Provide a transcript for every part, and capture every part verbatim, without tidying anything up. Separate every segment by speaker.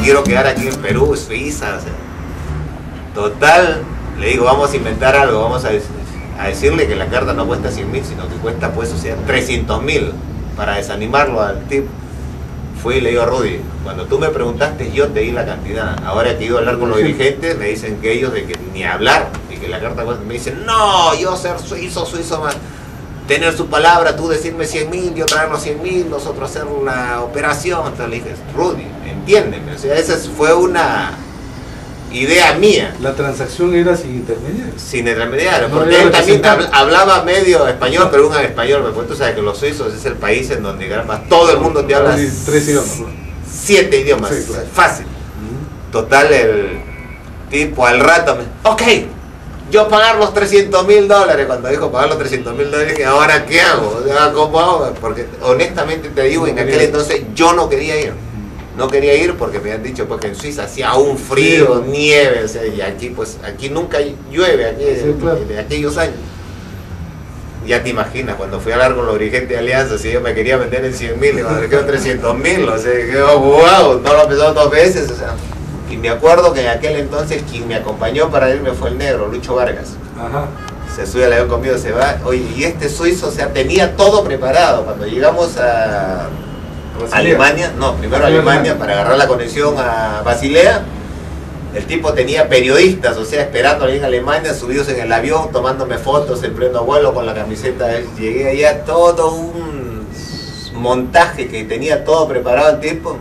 Speaker 1: quiero quedar aquí en Perú, Suiza, o sea. Total, le digo, vamos a inventar algo, vamos a, a decirle que la carta no cuesta cien mil, sino que cuesta, pues, o sea, trescientos mil, para desanimarlo al tipo. Fui y le digo a Rudy, cuando tú me preguntaste, yo te di la cantidad. Ahora que he ido a hablar con los dirigentes, me dicen que ellos de que ni hablar, y que la carta cuesta, me dicen, no, yo ser suizo, suizo más, tener su palabra, tú decirme cien mil, yo traer los cien mil, nosotros hacer la operación. Entonces le dije, Rudy, entiéndeme, o sea, esa fue una idea mía.
Speaker 2: La transacción era sin intermediario.
Speaker 1: Sin intermediario,
Speaker 2: No,
Speaker 1: porque él también hablaba medio español, pero un español, pues tú sabes que los suizos es el país en donde más todo el mundo te habla
Speaker 2: tres idiomas,
Speaker 1: siete idiomas, sí, claro. Fácil. Uh-huh. Total, el tipo al rato me, ok, yo pagar los trescientos mil dólares, cuando dijo pagar los trescientos mil dólares, ¿y ahora qué hago? ¿Cómo hago? Porque honestamente te digo, en aquel entonces yo no quería ir. No quería ir porque me han dicho pues que en Suiza hacía un frío, sí, nieve, o sea, y aquí pues aquí nunca llueve, aquí, sí, claro, de aquellos años. Ya te imaginas, cuando fui a hablar con los dirigentes de Alianza, si yo me quería vender en cien mil, me quedó trescientos mil, o sea, quedó wow, no lo he pensado dos veces, o sea. Y me acuerdo que en aquel entonces quien me acompañó para irme fue el negro, Lucho Vargas. Ajá. Se sube al avión conmigo, se va, oye, y este suizo, o sea, tenía todo preparado. Cuando llegamos a Alemania, no, primero a Alemania para agarrar la conexión a Basilea, el tipo tenía periodistas, o sea, esperando ahí en Alemania, subidos en el avión, tomándome fotos en pleno vuelo con la camiseta. Llegué allá, todo un montaje que tenía todo preparado el tipo.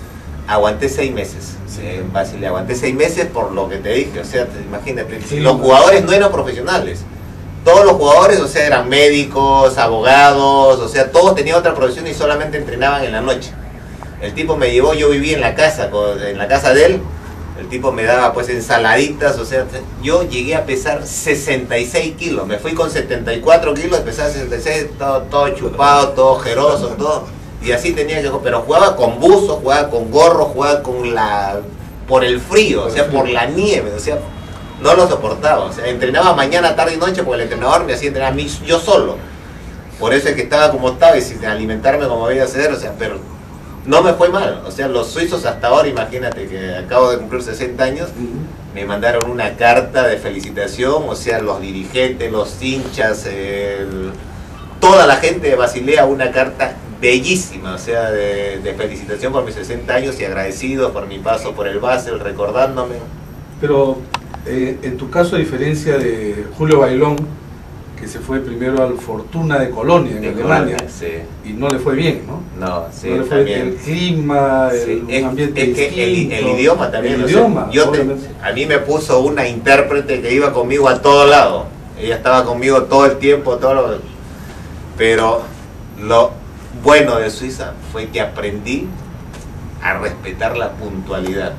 Speaker 1: Aguanté seis meses, sí, en Basilea, aguanté seis meses por lo que te dije, o sea, te, imagínate, sí, los jugadores no eran profesionales. Todos los jugadores, o sea, eran médicos, abogados, o sea, todos tenían otra profesión y solamente entrenaban en la noche. El tipo me llevó, yo viví en la casa, en la casa de él, el tipo me daba pues ensaladitas, o sea, yo llegué a pesar sesenta y seis kilos, me fui con setenta y cuatro kilos, pesaba sesenta y seis, todo, todo chupado, todo ojeroso, todo, y así tenía que, pero jugaba con buzo, jugaba con gorro, jugaba con la, por el frío, o sea, por la nieve, o sea, no lo soportaba, o sea, entrenaba mañana, tarde y noche porque el entrenador me hacía entrenar a mí, yo solo. Por eso es que estaba como estaba y sin alimentarme como debía ser, o sea, pero no me fue mal. O sea, los suizos hasta ahora, imagínate que acabo de cumplir sesenta años, uh-huh, me mandaron una carta de felicitación, o sea, los dirigentes, los hinchas, el, toda la gente de Basilea, una carta bellísima, o sea, de, de felicitación por mis sesenta años y agradecidos por mi paso por el Basel, recordándome.
Speaker 2: Pero Eh, en tu caso, a diferencia de Julio Bailón, que se fue primero al Fortuna de Colonia, en de Alemania, Colonia, sí, y no le fue bien, ¿no?
Speaker 1: No, sí,
Speaker 2: no le fue
Speaker 1: también.
Speaker 2: El clima, el, sí,
Speaker 1: es,
Speaker 2: un ambiente
Speaker 1: es que
Speaker 2: distinto,
Speaker 1: el, el idioma también.
Speaker 2: El
Speaker 1: o
Speaker 2: idioma,
Speaker 1: sea, yo te, a mí me puso una intérprete que iba conmigo a todo lado. Ella estaba conmigo todo el tiempo, todo lo, pero lo bueno de Suiza fue que aprendí a respetar la puntualidad.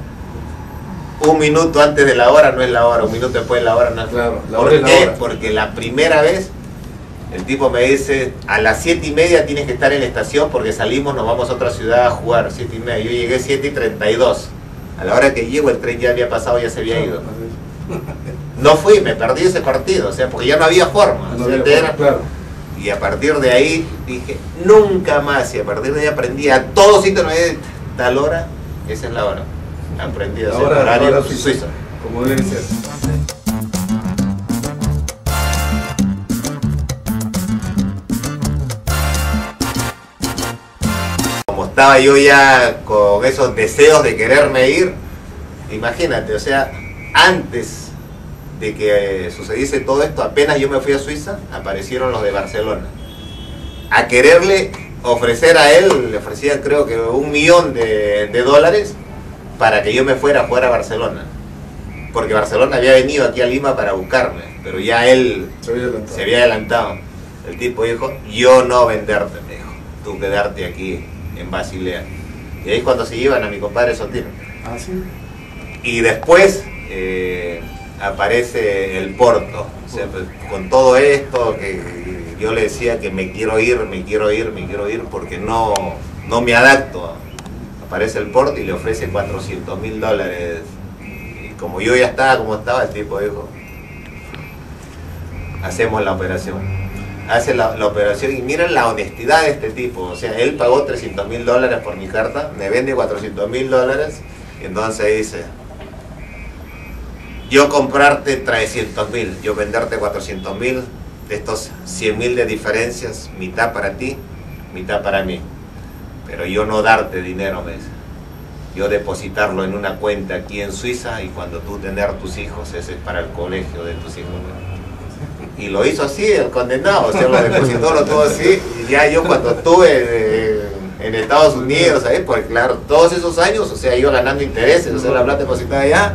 Speaker 1: Un minuto antes de la hora no es la hora, un minuto después de la hora no es
Speaker 2: claro, la
Speaker 1: ¿Por
Speaker 2: hora. ¿Por qué?
Speaker 1: La hora. Porque la primera vez el tipo me dice, a las siete y media tienes que estar en la estación porque salimos, nos vamos a otra ciudad a jugar, siete y media. Yo llegué siete y treinta y dos. A la hora que llego el tren ya había pasado, ya se había ido. No fui, me perdí ese partido, o sea, porque ya no había forma.
Speaker 2: No
Speaker 1: o sea,
Speaker 2: había
Speaker 1: era,
Speaker 2: forma, claro.
Speaker 1: Y a partir de ahí dije, nunca más, y a partir de ahí aprendí a todos sitios, no hay tal hora, esa es la hora. Aprendí a hacer
Speaker 2: ahora,
Speaker 1: horario
Speaker 2: ahora
Speaker 1: suizo.
Speaker 2: suizo, como debe ser.
Speaker 1: Como estaba yo ya con esos deseos de quererme ir, imagínate, o sea, antes de que sucediese todo esto, apenas yo me fui a Suiza, aparecieron los de Barcelona a quererle ofrecer a él, le ofrecían creo que un millón de, de dólares para que yo me fuera a jugar a Barcelona, porque Barcelona había venido aquí a Lima para buscarme, pero ya él
Speaker 2: se había adelantado.
Speaker 1: Se había adelantado. El tipo dijo, yo no venderte, me dijo, tú quedarte aquí en Basilea. Y ahí es cuando se llevan a mi compadre Sotino.
Speaker 2: ¿Ah, sí?
Speaker 1: Y después eh, aparece el Porto, o sea, pues, con todo esto que yo le decía que me quiero ir, me quiero ir, me quiero ir porque no, no me adapto. Aparece el Porto y le ofrece cuatrocientos mil dólares. Y como yo ya estaba como estaba, el tipo dijo, hacemos la operación. Hace la, la operación y miren la honestidad de este tipo. O sea, él pagó trescientos mil dólares por mi carta, me vende cuatrocientos mil dólares Y entonces dice, yo comprarte trescientos mil, yo venderte cuatrocientos mil, de estos cien mil de diferencias, mitad para ti, mitad para mí. Pero yo no darte dinero, me dice. Yo depositarlo en una cuenta aquí en Suiza y cuando tú tener tus hijos, ese es para el colegio de tus hijos. Y lo hizo así, el condenado, o sea, lo depositó, lo tuvo así. Y ya yo cuando estuve eh, en Estados Unidos, ¿sabes? Porque claro, todos esos años, o sea, iba ganando intereses, o sea, la plata depositada allá.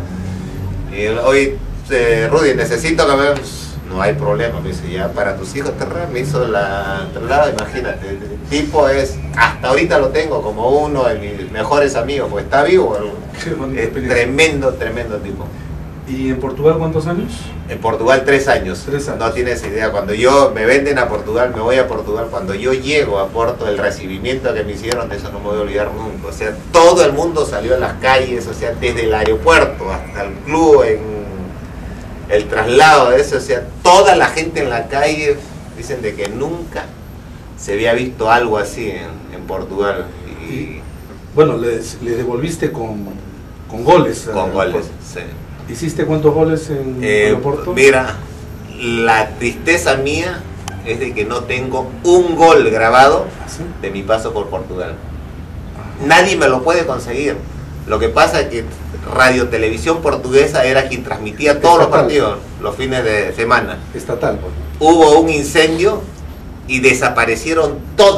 Speaker 1: Y hoy, eh, Rudy, necesito que me... No hay problema, me dice, ya para tus hijos, terra, me hizo la traslada, imagínate, el tipo es, hasta ahorita lo tengo como uno de mis mejores amigos, porque está vivo, es tremendo, tremendo tipo.
Speaker 2: ¿Y en Portugal cuántos años?
Speaker 1: En Portugal tres años.
Speaker 2: Tres años.
Speaker 1: No tienes idea, cuando yo me venden a Portugal, me voy a Portugal, cuando yo llego a Porto, el recibimiento que me hicieron, de eso no me voy a olvidar nunca, o sea, todo el mundo salió a las calles, o sea, desde el aeropuerto hasta el club, en el traslado de eso, o sea, toda la gente en la calle dicen de que nunca se había visto algo así en, en Portugal. Y,
Speaker 2: y bueno, les, les devolviste con, con goles.
Speaker 1: Con goles, sí.
Speaker 2: ¿Hiciste cuántos goles en
Speaker 1: eh,
Speaker 2: Porto?
Speaker 1: Mira, la tristeza mía es de que no tengo un gol grabado ¿sí? de mi paso por Portugal. Ajá. Nadie me lo puede conseguir. Lo que pasa es que Radio Televisión Portuguesa era quien transmitía todos estatal. Los partidos, los fines de semana.
Speaker 2: Estatal. Pues.
Speaker 1: Hubo un incendio y desaparecieron todos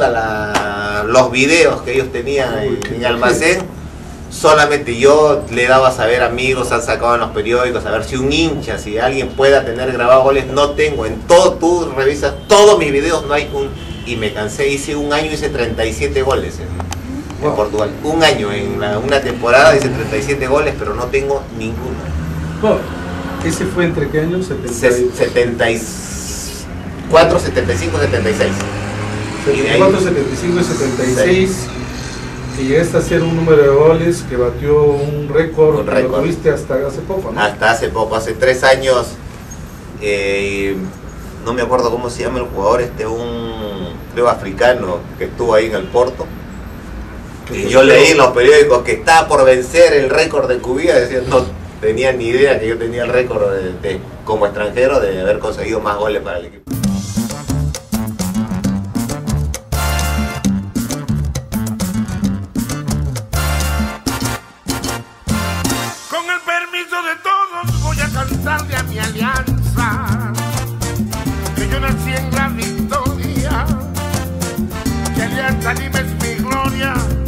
Speaker 1: los videos que ellos tenían Uy, en, en almacén. Solamente yo le daba a saber, amigos, han sacado en los periódicos, a ver si un hincha, si alguien pueda tener grabados goles. No tengo, en todo, tú revisas todos mis videos, no hay un... Y me cansé, hice un año, hice treinta y siete goles. En, en Portugal, un año, en la, una temporada hice treinta y siete goles, pero no tengo ninguno.
Speaker 2: Oh, ¿ese fue entre qué años?
Speaker 1: setenta y cuatro, setenta y cinco, setenta y seis.
Speaker 2: setenta y cuatro, setenta y cinco y setenta y seis. Y llegaste a hacer un número de goles que batió un récord, un récord. Lo tuviste hasta hace poco, ¿no?
Speaker 1: Hasta hace poco, hace tres años, eh, no me acuerdo cómo se llama el jugador, este, un creo africano que estuvo ahí en el Porto. Y yo leí en los periódicos que estaba por vencer el récord de Cubilla, decía, no tenía ni idea que yo tenía el récord de, de, como extranjero de haber conseguido más goles para el equipo.
Speaker 3: Con el permiso de todos voy a cantarle a mi alianza, que yo nací en la victoria, que Alianza Lima es mi gloria.